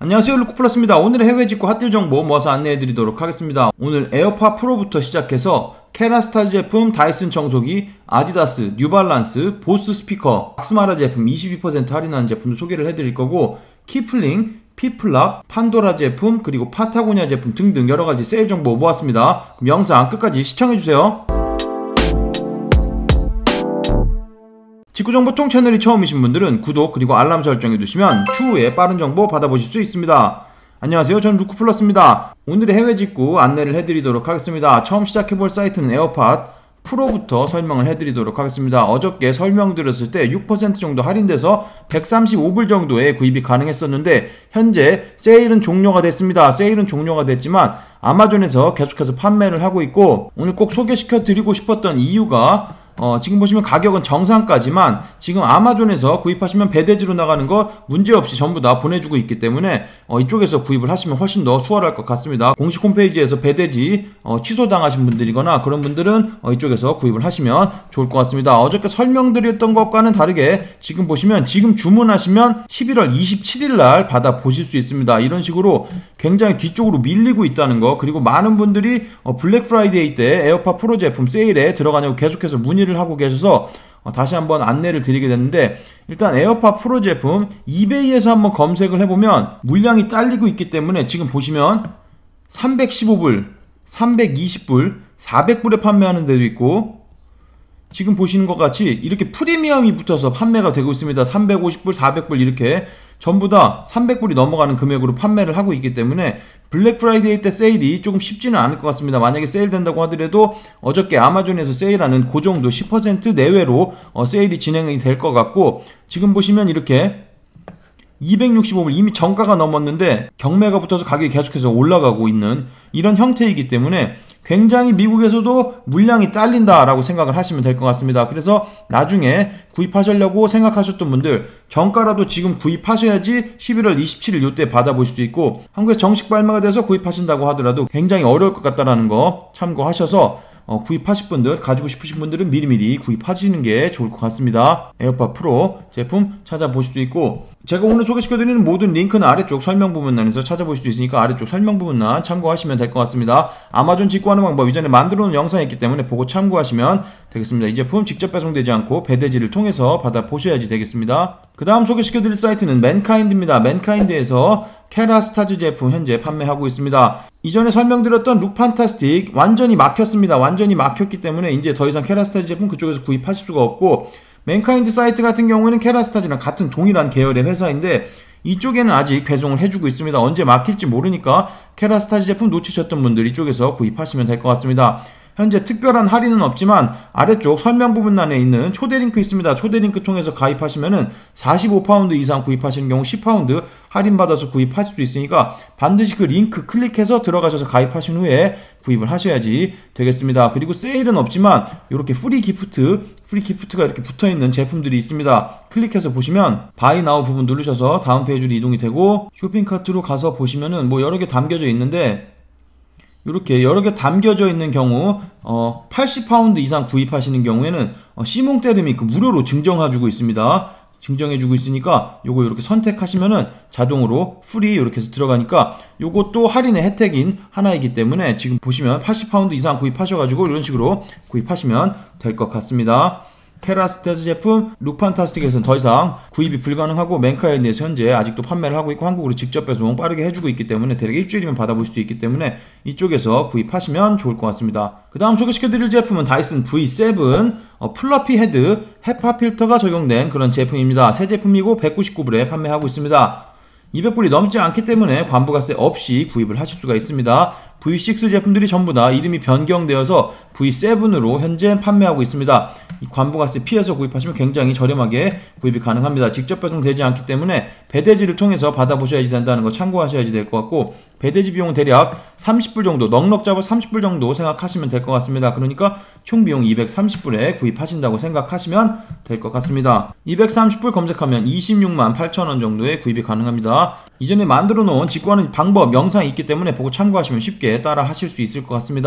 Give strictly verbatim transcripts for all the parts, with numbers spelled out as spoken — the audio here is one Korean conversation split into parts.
안녕하세요, 루크플러스입니다. 오늘의 해외 직구 핫딜 정보 모아서 안내해드리도록 하겠습니다. 오늘 에어팟 프로부터 시작해서 케라스타즈 제품, 다이슨 청소기, 아디다스, 뉴발란스, 보스 스피커, 박스마라 제품 이십이 퍼센트 할인하는 제품도 소개를 해드릴 거고, 키플링, 피플락, 판도라 제품, 그리고 파타고니아 제품 등등 여러가지 세일 정보 모았습니다. 그럼 영상 끝까지 시청해주세요. 직구정보통 채널이 처음이신 분들은 구독 그리고 알람 설정해 두시면 추후에 빠른 정보 받아보실 수 있습니다. 안녕하세요, 전 루크플러스입니다. 오늘의 해외 직구 안내를 해드리도록 하겠습니다. 처음 시작해볼 사이트는 에어팟 프로부터 설명을 해드리도록 하겠습니다. 어저께 설명드렸을 때 육 퍼센트 정도 할인돼서 백삼십오 불 정도에 구입이 가능했었는데 현재 세일은 종료가 됐습니다. 세일은 종료가 됐지만 아마존에서 계속해서 판매를 하고 있고, 오늘 꼭 소개시켜 드리고 싶었던 이유가 어, 지금 보시면 가격은 정상까지만 지금 아마존에서 구입하시면 배대지로 나가는 거 문제없이 전부 다 보내주고 있기 때문에 어, 이쪽에서 구입을 하시면 훨씬 더 수월할 것 같습니다. 공식 홈페이지에서 배대지 어, 취소당하신 분들이거나 그런 분들은 어, 이쪽에서 구입을 하시면 좋을 것 같습니다. 어저께 설명드렸던 것과는 다르게 지금 보시면 지금 주문하시면 십일월 이십칠일 날 받아보실 수 있습니다. 이런 식으로 굉장히 뒤쪽으로 밀리고 있다는 거, 그리고 많은 분들이 어, 블랙 프라이데이 때 에어팟 프로 제품 세일에 들어가냐고 계속해서 문의를 하고 계셔서 어, 다시 한번 안내를 드리게 됐는데, 일단 에어팟 프로 제품 이베이에서 한번 검색을 해보면 물량이 딸리고 있기 때문에 지금 보시면 삼백십오 불, 삼백이십 불, 사백 불에 판매하는 데도 있고, 지금 보시는 것 같이 이렇게 프리미엄이 붙어서 판매가 되고 있습니다. 삼백오십 불, 사백 불 이렇게 전부 다 삼백 불이 넘어가는 금액으로 판매를 하고 있기 때문에 블랙 프라이데이 때 세일이 조금 쉽지는 않을 것 같습니다. 만약에 세일 된다고 하더라도 어저께 아마존에서 세일하는 그 정도 십 퍼센트 내외로 어, 세일이 진행이 될 것 같고, 지금 보시면 이렇게 이백육십오 불, 이미 정가가 넘었는데 경매가 붙어서 가격이 계속해서 올라가고 있는 이런 형태이기 때문에 굉장히 미국에서도 물량이 딸린다라고 생각을 하시면 될 것 같습니다. 그래서 나중에 구입하시려고 생각하셨던 분들 정가라도 지금 구입하셔야지 십일월 이십칠일 이때 받아보실 수 있고, 한국에 정식 발매가 돼서 구입하신다고 하더라도 굉장히 어려울 것 같다라는 거 참고하셔서 어, 구입하실 분들, 가지고 싶으신 분들은 미리미리 구입하시는 게 좋을 것 같습니다. 에어팟 프로 제품 찾아보실 수 있고, 제가 오늘 소개시켜드리는 모든 링크는 아래쪽 설명 부분란에서 찾아보실 수 있으니까 아래쪽 설명 부분란 참고하시면 될 것 같습니다. 아마존 직구하는 방법 이전에 만들어 놓은 영상이 있기 때문에 보고 참고하시면 되겠습니다. 이 제품 직접 배송되지 않고 배대지를 통해서 받아보셔야지 되겠습니다. 그 다음 소개시켜드릴 사이트는 맨카인드입니다. 맨카인드에서 케라스타즈 제품 현재 판매하고 있습니다. 이전에 설명드렸던 룩판타스틱 완전히 막혔습니다. 완전히 막혔기 때문에 이제 더 이상 케라스타즈 제품 그쪽에서 구입하실 수가 없고, 맨카인드 사이트 같은 경우에는 케라스타즈랑 같은 동일한 계열의 회사인데 이쪽에는 아직 배송을 해주고 있습니다. 언제 막힐지 모르니까 케라스타즈 제품 놓치셨던 분들 이쪽에서 구입하시면 될 것 같습니다. 현재 특별한 할인은 없지만 아래쪽 설명 부분란에 있는 초대 링크 있습니다. 초대 링크 통해서 가입하시면은 사십오 파운드 이상 구입하시는 경우 십 파운드 할인받아서 구입하실 수 있으니까 반드시 그 링크 클릭해서 들어가셔서 가입하신 후에 구입을 하셔야지 되겠습니다. 그리고 세일은 없지만 이렇게 프리 기프트, 프리 기프트가 이렇게 붙어있는 제품들이 있습니다. 클릭해서 보시면 바이 나우 부분 누르셔서 다음 페이지로 이동이 되고, 쇼핑카트로 가서 보시면은 뭐 여러 개 담겨져 있는데 이렇게 여러 개 담겨져 있는 경우 어, 팔십 파운드 이상 구입하시는 경우에는 어, 시몽 때름이 그 무료로 증정해주고 있습니다. 증정해주고 있으니까 요거 이렇게 선택하시면은 자동으로 프리 이렇게 해서 들어가니까 요것도 할인의 혜택인 하나이기 때문에 지금 보시면 팔십 파운드 이상 구입하셔가지고 이런 식으로 구입하시면 될 것 같습니다. 케라스타즈 제품 룩판타스틱에서는 더 이상 구입이 불가능하고, 맨카인드에서 현재 아직도 판매를 하고 있고 한국으로 직접 배송 빠르게 해주고 있기 때문에 대략 일주일이면 받아볼 수 있기 때문에 이쪽에서 구입하시면 좋을 것 같습니다. 그 다음 소개시켜드릴 제품은 다이슨 브이 세븐 어, 플러피 헤드 헤파 필터가 적용된 그런 제품입니다. 새 제품이고 백구십구 불에 판매하고 있습니다. 이백 불이 넘지 않기 때문에 관부가세 없이 구입을 하실 수가 있습니다. 브이 식스 제품들이 전부 다 이름이 변경되어서 브이 세븐으로 현재 판매하고 있습니다. 이 관부가세 피해서 구입하시면 굉장히 저렴하게 구입이 가능합니다. 직접 배송되지 않기 때문에 배대지를 통해서 받아보셔야지 된다는 거 참고하셔야지 될 것 같고, 배대지 비용은 대략 삼십 불 정도, 넉넉 잡아 삼십 불 정도 생각하시면 될 것 같습니다. 그러니까 총 비용 이백삼십 불에 구입하신다고 생각하시면 될 것 같습니다. 이백삼십 불 검색하면 이십육만 팔천 원 정도에 구입이 가능합니다. 이전에 만들어 놓은 직구하는 방법 영상이 있기 때문에 보고 참고하시면 쉽게 따라 하실 수 있을 것 같습니다.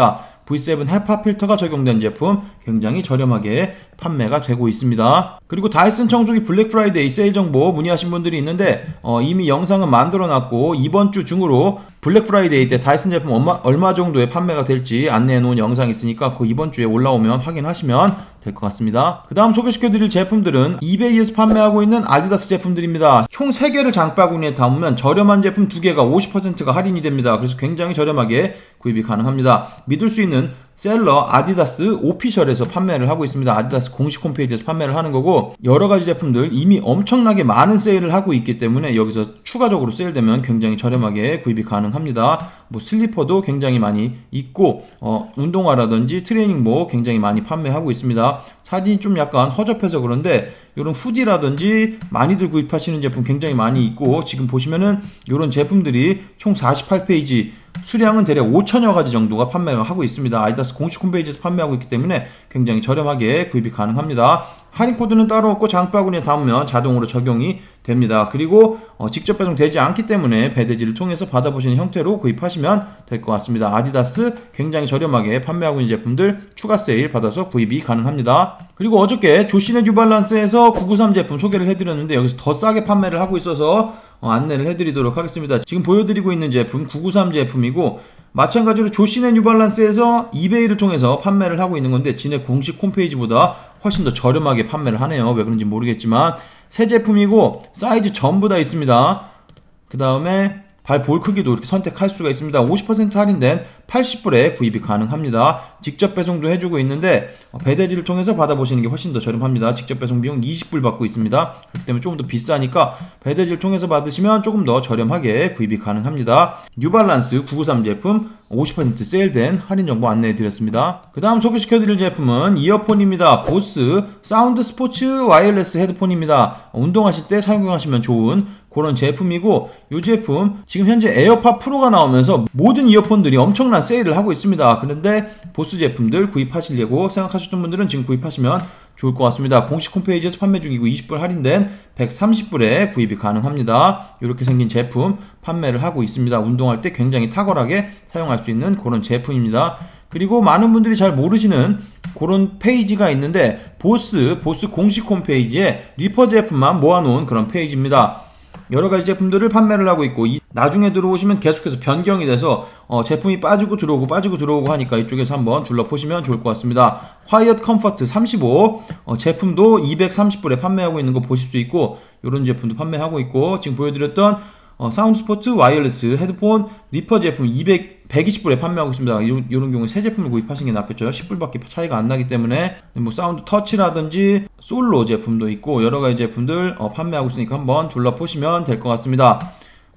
브이 세븐 헤파 필터가 적용된 제품 굉장히 저렴하게 판매가 되고 있습니다. 그리고 다이슨 청소기 블랙 프라이데이 세일 정보 문의하신 분들이 있는데 어, 이미 영상은 만들어 놨고 이번 주 중으로 블랙 프라이데이 때 다이슨 제품 얼마, 얼마 정도의 판매가 될지 안내해 놓은 영상이 있으니까 그 이번 주에 올라오면 확인하시면 될 것 같습니다. 그 다음 소개시켜드릴 제품들은 이베이에서 판매하고 있는 아디다스 제품들입니다. 총 세 개를 장바구니에 담으면 저렴한 제품 두 개가 오십 퍼센트가 할인이 됩니다. 그래서 굉장히 저렴하게 구입이 가능합니다. 믿을 수 있는 셀러 아디다스 오피셜에서 판매를 하고 있습니다. 아디다스 공식 홈페이지에서 판매를 하는 거고 여러가지 제품들 이미 엄청나게 많은 세일을 하고 있기 때문에 여기서 추가적으로 세일되면 굉장히 저렴하게 구입이 가능합니다. 뭐 슬리퍼도 굉장히 많이 있고 어, 운동화라든지 트레이닝복 굉장히 많이 판매하고 있습니다. 사진이 좀 약간 허접해서 그런데 이런 후디라든지 많이들 구입하시는 제품 굉장히 많이 있고 지금 보시면은 이런 제품들이 총 사십팔 페이지 수량은 대략 오천여 가지 정도가 판매를 하고 있습니다. 아디다스 공식 홈페이지에서 판매하고 있기 때문에 굉장히 저렴하게 구입이 가능합니다. 할인 코드는 따로 없고 장바구니에 담으면 자동으로 적용이 됩니다. 그리고 어, 직접 배송되지 않기 때문에 배대지를 통해서 받아보시는 형태로 구입하시면 될 것 같습니다. 아디다스 굉장히 저렴하게 판매하고 있는 제품들 추가 세일 받아서 구입이 가능합니다. 그리고 어저께 조시네 뉴발란스에서 구구삼 제품 소개를 해드렸는데 여기서 더 싸게 판매를 하고 있어서 어, 안내를 해드리도록 하겠습니다. 지금 보여드리고 있는 제품 구구삼 제품이고 마찬가지로 조시네 뉴발란스에서 이베이를 통해서 판매를 하고 있는 건데 지네 공식 홈페이지보다 훨씬 더 저렴하게 판매를 하네요. 왜 그런지 모르겠지만 새 제품이고 사이즈 전부 다 있습니다. 그 다음에 발 볼 크기도 이렇게 선택할 수가 있습니다. 오십 퍼센트 할인된 팔십 불에 구입이 가능합니다. 직접 배송도 해주고 있는데 배대지를 통해서 받아보시는 게 훨씬 더 저렴합니다. 직접 배송 비용 이십 불 받고 있습니다. 그렇기 때문에 조금 더 비싸니까 배대지를 통해서 받으시면 조금 더 저렴하게 구입이 가능합니다. 뉴발란스 구구삼 제품 오십 퍼센트 세일된 할인 정보 안내해 드렸습니다. 그 다음 소개시켜드릴 제품은 이어폰입니다. 보스 사운드 스포츠 와이어리스 헤드폰입니다. 운동하실 때 사용하시면 좋은 그런 제품이고 이 제품 지금 현재 에어팟 프로가 나오면서 모든 이어폰들이 엄청난 세일을 하고 있습니다. 그런데 보스 제품들 구입하시려고 생각하셨던 분들은 지금 구입하시면 좋을 것 같습니다. 공식 홈페이지에서 판매 중이고 이십 불 할인된 백삼십 불에 구입이 가능합니다. 이렇게 생긴 제품 판매를 하고 있습니다. 운동할 때 굉장히 탁월하게 사용할 수 있는 그런 제품입니다. 그리고 많은 분들이 잘 모르시는 그런 페이지가 있는데 보스, 보스 공식 홈페이지에 리퍼 제품만 모아놓은 그런 페이지입니다. 여러가지 제품들을 판매를 하고 있고 이, 나중에 들어오시면 계속해서 변경이 돼서 어, 제품이 빠지고 들어오고 빠지고 들어오고 하니까 이쪽에서 한번 둘러보시면 좋을 것 같습니다. 콰이엇 컴포트 삼십오 어, 제품도 이백삼십 불에 판매하고 있는 거 보실 수 있고 이런 제품도 판매하고 있고 지금 보여드렸던 어, 사운드 스포츠 와이어리스 헤드폰 리퍼 제품 이백, 백이십 불에 판매하고 있습니다. 이런, 이런 경우에 새 제품을 구입하시는 게 낫겠죠. 십 불밖에 차이가 안 나기 때문에 뭐 사운드 터치라든지 솔로 제품도 있고 여러가지 제품들 어, 판매하고 있으니까 한번 둘러보시면 될 것 같습니다.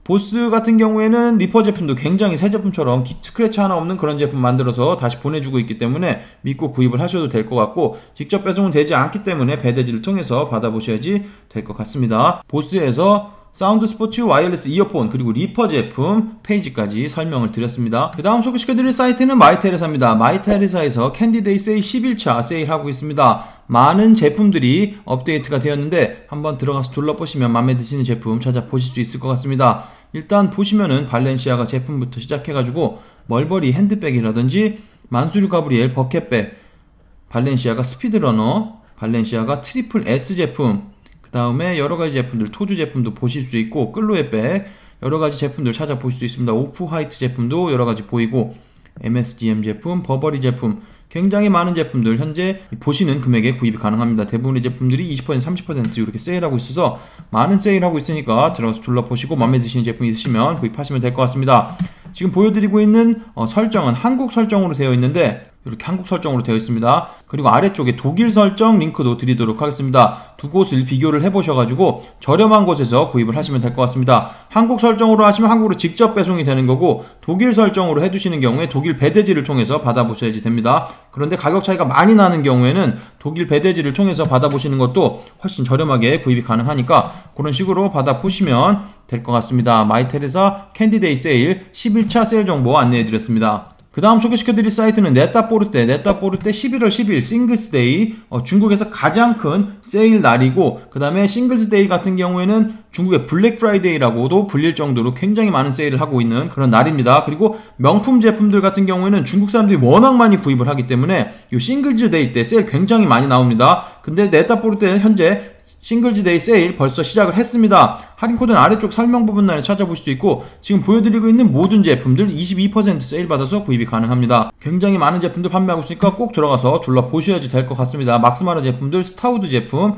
보스 같은 경우에는 리퍼 제품도 굉장히 새 제품처럼 스크래치 하나 없는 그런 제품 만들어서 다시 보내주고 있기 때문에 믿고 구입을 하셔도 될 것 같고 직접 배송은 되지 않기 때문에 배대지를 통해서 받아보셔야지 될 것 같습니다. 보스에서 사운드 스포츠 와이어리스 이어폰 그리고 리퍼 제품 페이지까지 설명을 드렸습니다. 그 다음 소개시켜드릴 사이트는 마이테레사입니다. 마이테레사에서 캔디데이 세일 십일 차 세일하고 있습니다. 많은 제품들이 업데이트가 되었는데 한번 들어가서 둘러보시면 마음에 드시는 제품 찾아보실 수 있을 것 같습니다. 일단 보시면은 발렌시아가 제품부터 시작해가지고 멀버리 핸드백이라든지 만수르 가브리엘 버켓백, 발렌시아가 스피드러너, 발렌시아가 트리플 S 제품, 그 다음에 여러가지 제품들 토주 제품도 보실 수 있고 끌로의 백 여러가지 제품들 찾아보실 수 있습니다. 오프 화이트 제품도 여러가지 보이고 엠에스지엠 제품, 버버리 제품 굉장히 많은 제품들 현재 보시는 금액에 구입이 가능합니다. 대부분의 제품들이 이십 퍼센트, 삼십 퍼센트 이렇게 세일하고 있어서 많은 세일하고 있으니까 들어가서 둘러보시고 마음에 드시는 제품 있으시면 구입하시면 될 것 같습니다. 지금 보여드리고 있는 어, 설정은 한국 설정으로 되어 있는데 이렇게 한국 설정으로 되어 있습니다. 그리고 아래쪽에 독일 설정 링크도 드리도록 하겠습니다. 두 곳을 비교를 해보셔가지고 저렴한 곳에서 구입을 하시면 될 것 같습니다. 한국 설정으로 하시면 한국으로 직접 배송이 되는 거고 독일 설정으로 해두시는 경우에 독일 배대지를 통해서 받아보셔야지 됩니다. 그런데 가격 차이가 많이 나는 경우에는 독일 배대지를 통해서 받아보시는 것도 훨씬 저렴하게 구입이 가능하니까 그런 식으로 받아보시면 될 것 같습니다. 마이테레사 캔디데이 세일 십일 차 세일 정보 안내해드렸습니다. 그 그 다음 소개시켜드릴 사이트는 네타포르테, 네타포르테 십일월 십일 싱글스데이, 어, 중국에서 가장 큰 세일 날이고, 그 다음에 싱글스데이 같은 경우에는 중국의 블랙 프라이데이라고도 불릴 정도로 굉장히 많은 세일을 하고 있는 그런 날입니다. 그리고 명품 제품들 같은 경우에는 중국 사람들이 워낙 많이 구입을 하기 때문에 이 싱글즈데이 때 세일 굉장히 많이 나옵니다. 근데 네타포르테는 현재 싱글즈데이 세일 벌써 시작을 했습니다. 할인코드는 아래쪽 설명 부분란에 찾아보실 수 있고, 지금 보여드리고 있는 모든 제품들 이십이 퍼센트 세일 받아서 구입이 가능합니다. 굉장히 많은 제품들 판매하고 있으니까 꼭 들어가서 둘러보셔야지 될 것 같습니다. 막스마라 제품들, 스타우드 제품,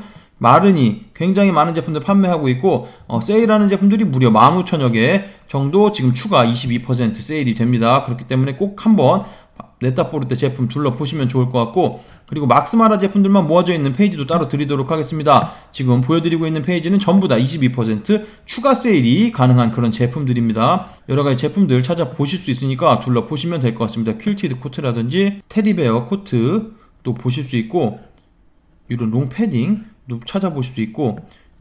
마르니 굉장히 많은 제품들 판매하고 있고, 어, 세일하는 제품들이 무려 만 오천여 개 정도 지금 추가 이십이 퍼센트 세일이 됩니다. 그렇기 때문에 꼭 한번 네타포르테 제품 둘러보시면 좋을 것 같고, 그리고 막스마라 제품들만 모아져 있는 페이지도 따로 드리도록 하겠습니다. 지금 보여드리고 있는 페이지는 전부 다 이십이 퍼센트 추가 세일이 가능한 그런 제품들입니다. 여러가지 제품들 찾아보실 수 있으니까 둘러보시면 될 것 같습니다. 퀼티드 코트라든지 테디베어 코트도 보실 수 있고, 이런 롱 패딩도 찾아보실 수 있고,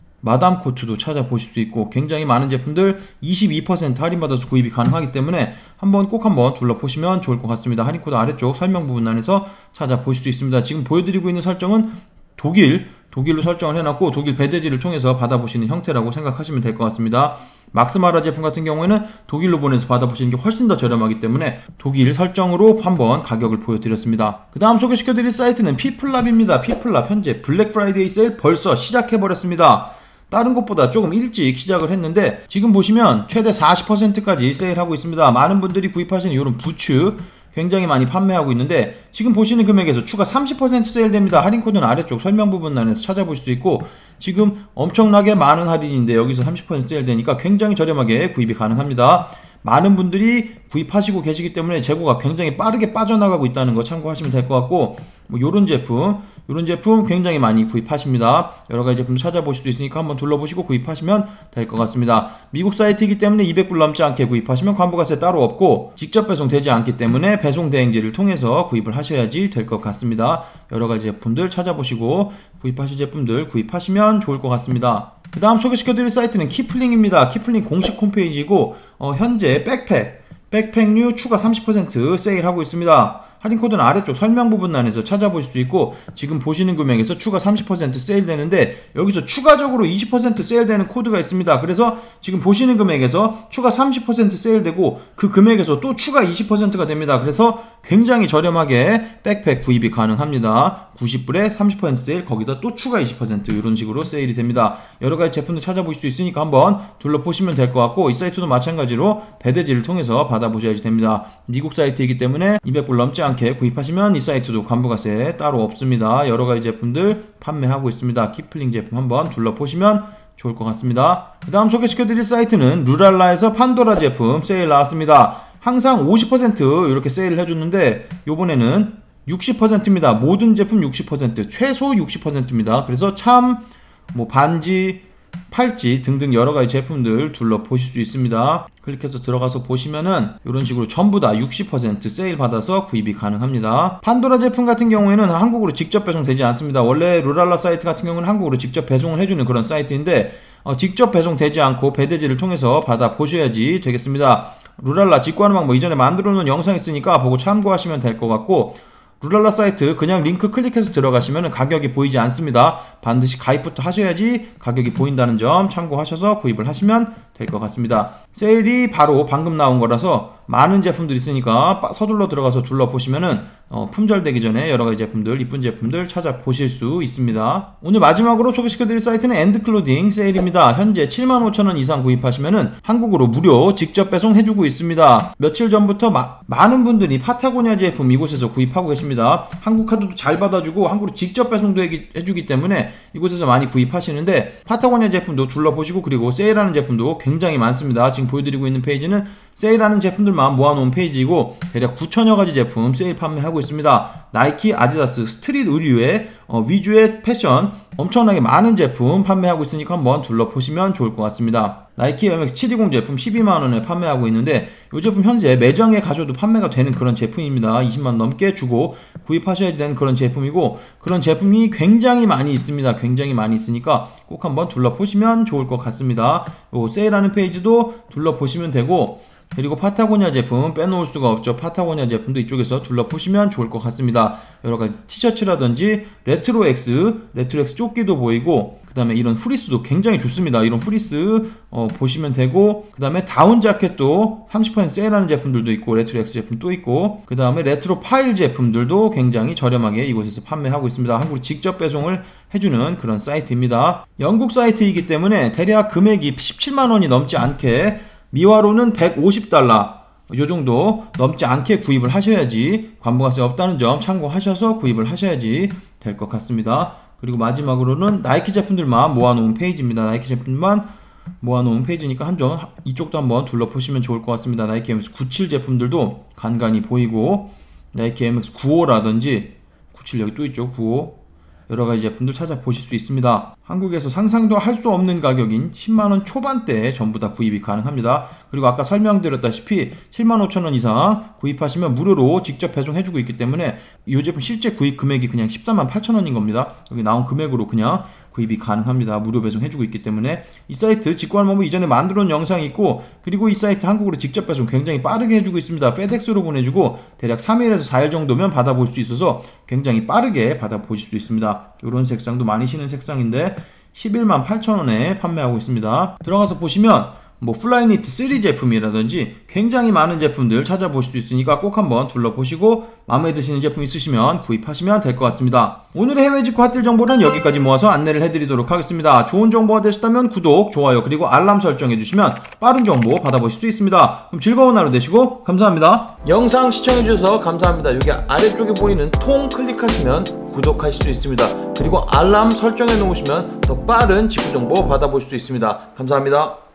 마담 코트도 찾아보실 수 있고, 굉장히 많은 제품들 이십이 퍼센트 할인받아서 구입이 가능하기 때문에 한번 꼭 한번 둘러보시면 좋을 것 같습니다. 할인코드 아래쪽 설명 부분란에서 찾아보실 수 있습니다. 지금 보여드리고 있는 설정은 독일, 독일로 설정을 해놨고, 독일 배대지를 통해서 받아보시는 형태라고 생각하시면 될 것 같습니다. 막스마라 제품 같은 경우에는 독일로 보내서 받아보시는 게 훨씬 더 저렴하기 때문에 독일 설정으로 한번 가격을 보여드렸습니다. 그 다음 소개시켜드릴 사이트는 피플랍입니다. 피플랍 현재 블랙 프라이데이 세일 벌써 시작해버렸습니다. 다른 곳보다 조금 일찍 시작을 했는데, 지금 보시면 최대 사십 퍼센트까지 세일하고 있습니다. 많은 분들이 구입하시는 이런 부츠 굉장히 많이 판매하고 있는데, 지금 보시는 금액에서 추가 삼십 퍼센트 세일됩니다. 할인코드는 아래쪽 설명 부분란에서 찾아보실 수 있고, 지금 엄청나게 많은 할인인데 여기서 삼십 퍼센트 세일되니까 굉장히 저렴하게 구입이 가능합니다. 많은 분들이 구입하시고 계시기 때문에 재고가 굉장히 빠르게 빠져나가고 있다는 거 참고하시면 될 것 같고, 뭐 요런 제품 이런 제품 굉장히 많이 구입하십니다. 여러가지 제품 찾아보실 수 있으니까 한번 둘러보시고 구입하시면 될 것 같습니다. 미국 사이트이기 때문에 이백 불 넘지 않게 구입하시면 관부가세 따로 없고, 직접 배송되지 않기 때문에 배송 대행지를 통해서 구입을 하셔야지 될 것 같습니다. 여러가지 제품들 찾아보시고 구입하실 제품들 구입하시면 좋을 것 같습니다. 그 다음 소개시켜드릴 사이트는 키플링입니다. 키플링 공식 홈페이지고, 어, 현재 백팩, 백팩류 추가 삼십 퍼센트 세일하고 있습니다. 할인코드는 아래쪽 설명 부분란에서 찾아보실 수 있고, 지금 보시는 금액에서 추가 삼십 퍼센트 세일되는데 여기서 추가적으로 이십 퍼센트 세일되는 코드가 있습니다. 그래서 지금 보시는 금액에서 추가 삼십 퍼센트 세일되고 그 금액에서 또 추가 이십 퍼센트가 됩니다. 그래서 굉장히 저렴하게 백팩 구입이 가능합니다. 구십 불에 삼십 퍼센트 세일, 거기다 또 추가 이십 퍼센트 이런 식으로 세일이 됩니다. 여러가지 제품들 찾아보실 수 있으니까 한번 둘러보시면 될 것 같고, 이 사이트도 마찬가지로 배대지를 통해서 받아보셔야지 됩니다. 미국 사이트이기 때문에 이백 불 넘지 않게 구입하시면 이 사이트도 관부가세 따로 없습니다. 여러가지 제품들 판매하고 있습니다. 키플링 제품 한번 둘러보시면 좋을 것 같습니다. 그 다음 소개시켜드릴 사이트는 루랄라에서 판도라 제품 세일 나왔습니다. 항상 오십 퍼센트 이렇게 세일을 해줬는데 요번에는 육십 퍼센트입니다. 모든 제품 육십 퍼센트, 최소 육십 퍼센트입니다. 그래서 참, 뭐 반지, 팔찌 등등 여러가지 제품들 둘러보실 수 있습니다. 클릭해서 들어가서 보시면은 이런 식으로 전부 다 육십 퍼센트 세일 받아서 구입이 가능합니다. 판도라 제품 같은 경우에는 한국으로 직접 배송되지 않습니다. 원래 루랄라 사이트 같은 경우는 한국으로 직접 배송을 해주는 그런 사이트인데, 어, 직접 배송되지 않고 배대지를 통해서 받아보셔야지 되겠습니다. 루랄라 직구하는 방법 이전에 만들어 놓은 영상 있으니까 보고 참고하시면 될 것 같고, 루랄라 사이트 그냥 링크 클릭해서 들어가시면 가격이 보이지 않습니다. 반드시 가입부터 하셔야지 가격이 보인다는 점 참고하셔서 구입을 하시면 될 것 같습니다. 세일이 바로 방금 나온 거라서 많은 제품들이 있으니까 서둘러 들어가서 둘러보시면은 어, 품절되기 전에 여러가지 제품들, 이쁜 제품들 찾아보실 수 있습니다. 오늘 마지막으로 소개시켜드릴 사이트는 엔드클로딩 세일입니다. 현재 칠만 오천 원 이상 구입하시면은 한국으로 무료 직접 배송해주고 있습니다. 며칠 전부터 마, 많은 분들이 파타고니아 제품 이곳에서 구입하고 계십니다. 한국 카드도 잘 받아주고 한국으로 직접 배송도 해주기 때문에 이곳에서 많이 구입하시는데, 파타고니아 제품도 둘러보시고, 그리고 세일하는 제품도 굉장히 많습니다. 지금 보여드리고 있는 페이지는 세일하는 제품들만 모아놓은 페이지이고, 대략 구천여 가지 제품 세일 판매하고 있습니다. 나이키, 아디다스, 스트릿 의류의 어, 위주의 패션 엄청나게 많은 제품 판매하고 있으니까 한번 둘러보시면 좋을 것 같습니다. 나이키 에어맥스 칠백이십 제품 십이만 원에 판매하고 있는데, 이 제품 현재 매장에 가셔도 판매가 되는 그런 제품입니다. 이십만 원 넘게 주고 구입하셔야 되는 그런 제품이고, 그런 제품이 굉장히 많이 있습니다. 굉장히 많이 있으니까 꼭 한번 둘러보시면 좋을 것 같습니다. 요 세일하는 페이지도 둘러보시면 되고, 그리고 파타고니아 제품 빼놓을 수가 없죠. 파타고니아 제품도 이쪽에서 둘러보시면 좋을 것 같습니다. 여러가지 티셔츠라든지 레트로엑스, 레트로엑스 조끼도 보이고, 그 다음에 이런 후리스도 굉장히 좋습니다. 이런 후리스 어, 보시면 되고, 그 다음에 다운 자켓도 삼십 퍼센트 세일하는 제품들도 있고, 레트로엑스 제품도 있고, 그 다음에 레트로 파일 제품들도 굉장히 저렴하게 이곳에서 판매하고 있습니다. 한국으로 직접 배송을 해주는 그런 사이트입니다. 영국 사이트이기 때문에 대략 금액이 십칠만 원이 넘지 않게, 미화로는 백오십 달러 요 정도 넘지 않게 구입을 하셔야지, 관부가세 없다는 점 참고하셔서 구입을 하셔야지 될 것 같습니다. 그리고 마지막으로는 나이키 제품들만 모아놓은 페이지입니다. 나이키 제품만 모아놓은 페이지니까 한점 이쪽도 한번 둘러보시면 좋을 것 같습니다. 나이키 엠엑스 구십칠 제품들도 간간히 보이고, 나이키 엠엑스 구십오라든지 구십칠 여기 또 있죠. 구십오 여러가지 제품들 찾아보실 수 있습니다. 한국에서 상상도 할 수 없는 가격인 십만 원 초반대에 전부 다 구입이 가능합니다. 그리고 아까 설명드렸다시피 칠만 오천 원 이상 구입하시면 무료로 직접 배송해주고 있기 때문에 이 제품 실제 구입 금액이 그냥 십사만 팔천 원인 겁니다. 여기 나온 금액으로 그냥 구입이 가능합니다. 무료 배송해주고 있기 때문에. 이 사이트 직구하는 방법 이전에 만들어 놓은 영상이 있고, 그리고 이 사이트 한국으로 직접 배송 굉장히 빠르게 해주고 있습니다. 페덱스로 보내주고 대략 삼 일에서 사 일 정도면 받아볼 수 있어서 굉장히 빠르게 받아보실 수 있습니다. 이런 색상도 많이 신은 색상인데 십일만 팔천 원에 판매하고 있습니다. 들어가서 보시면 뭐 플라이니트 쓰리 제품이라든지 굉장히 많은 제품들 찾아보실 수 있으니까 꼭 한번 둘러보시고 마음에 드시는 제품 있으시면 구입하시면 될 것 같습니다. 오늘의 해외 직구 핫딜 정보는 여기까지 모아서 안내를 해드리도록 하겠습니다. 좋은 정보가 되셨다면 구독, 좋아요, 그리고 알람 설정해주시면 빠른 정보 받아보실 수 있습니다. 그럼 즐거운 하루 되시고 감사합니다. 영상 시청해주셔서 감사합니다. 여기 아래쪽에 보이는 통 클릭하시면 구독하실 수 있습니다. 그리고 알람 설정해 놓으시면 더 빠른 직구 정보 받아보실 수 있습니다. 감사합니다.